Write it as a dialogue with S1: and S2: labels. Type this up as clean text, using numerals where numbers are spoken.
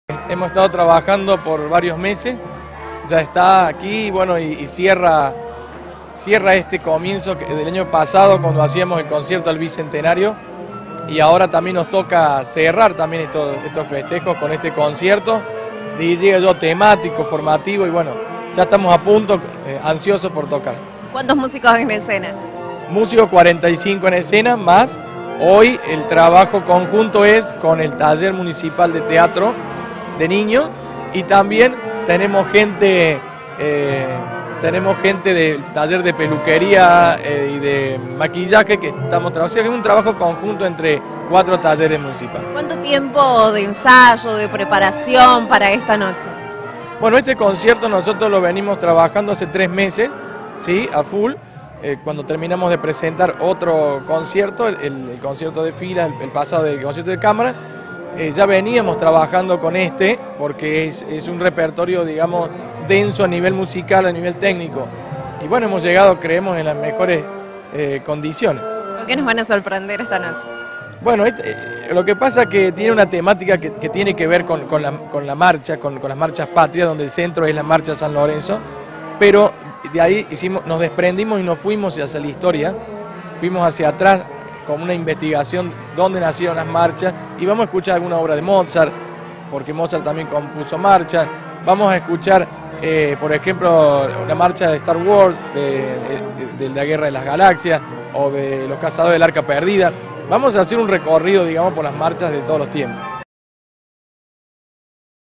S1: Hemos estado trabajando por varios meses, ya está aquí, bueno, y cierra este comienzo del año pasado cuando hacíamos el concierto al Bicentenario, y ahora también nos toca cerrar también estos festejos con este concierto, diría yo, temático, formativo, y bueno, ya estamos a punto, ansiosos por tocar.
S2: ¿Cuántos músicos en escena?
S1: Músicos 45 en escena, más hoy el trabajo conjunto es con el taller municipal de teatro de niños, y también tenemos gente del taller de peluquería y de maquillaje que estamos trabajando. Es un trabajo conjunto entre 4 talleres municipales.
S2: ¿Cuánto tiempo de ensayo, de preparación para esta noche?
S1: Bueno, este concierto nosotros lo venimos trabajando hace 3 meses, ¿sí? A full. Cuando terminamos de presentar otro concierto, el concierto de fila, el pasado del concierto de cámara, ya veníamos trabajando con este, porque es un repertorio, digamos, denso a nivel musical, a nivel técnico. Y bueno, hemos llegado, creemos, en las mejores condiciones.
S2: ¿Con qué nos van a sorprender esta noche?
S1: Bueno, lo que pasa es que tiene una temática que tiene que ver con la marcha, con las marchas patrias, donde el centro es la marcha San Lorenzo, pero de ahí nos desprendimos y nos fuimos hacia la historia, fuimos hacia atrás con una investigación dónde nacieron las marchas, y vamos a escuchar alguna obra de Mozart, porque Mozart también compuso marchas. Vamos a escuchar, por ejemplo, la marcha de Star Wars, de la Guerra de las Galaxias, o de Los Cazadores del Arca Perdida. Vamos a hacer un recorrido, digamos, por las marchas de todos los tiempos.